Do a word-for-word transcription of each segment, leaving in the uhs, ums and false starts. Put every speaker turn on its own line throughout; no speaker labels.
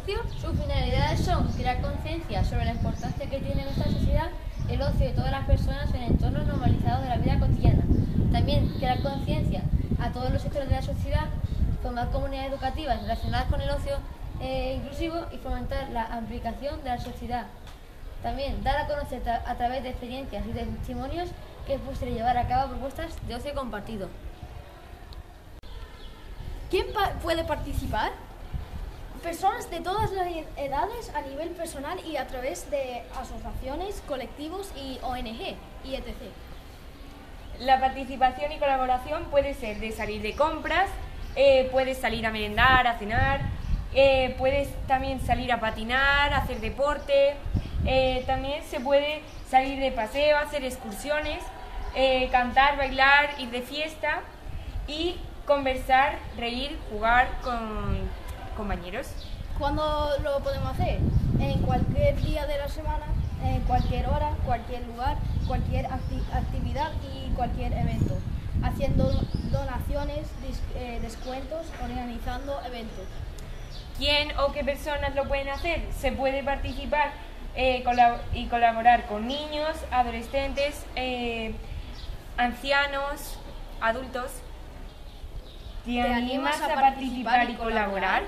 ocio?
Sus finalidades son crear conciencia sobre la importancia que tiene en nuestra sociedad el ocio de todas las personas en entornos normalizados de la vida cotidiana. También crear conciencia a todos los sectores de la sociedad, formar comunidades educativas relacionadas con el ocio eh, inclusivo y fomentar la aplicación de la sociedad. También dar a conocer a través de experiencias y de testimonios que es posible llevar a cabo propuestas de ocio compartido.
¿Quién pa- puede participar? Personas de todas las edades a nivel personal y a través de asociaciones, colectivos y O N G y etcétera.
La participación y colaboración puede ser de salir de compras, eh, puedes salir a merendar, a cenar, eh, puedes también salir a patinar, a hacer deporte, eh, también se puede salir de paseo, hacer excursiones, eh, cantar, bailar, ir de fiesta y conversar, reír, jugar con compañeros.
¿Cuándo lo podemos hacer? En cualquier día de la semana, en cualquier hora, cualquier lugar, cualquier acti- actividad y cualquier evento. Haciendo donaciones, dis- eh, descuentos, organizando eventos.
¿Quién o qué personas lo pueden hacer? Se puede participar eh, colab- y colaborar con niños, adolescentes, eh, ancianos, adultos. ¿Te, animas a participar y colaborar?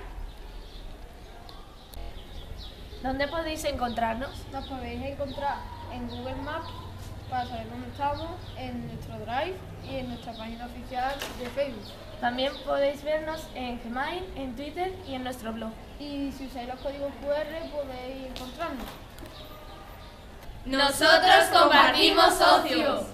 ¿Dónde podéis encontrarnos?
Nos podéis encontrar en Google Maps para saber dónde estamos, en nuestro Drive y en nuestra página oficial de Facebook.
También podéis vernos en Gmail, en Twitter y en nuestro blog.
Y si usáis los códigos cu erre podéis encontrarnos.
Nosotros compartimos ocio.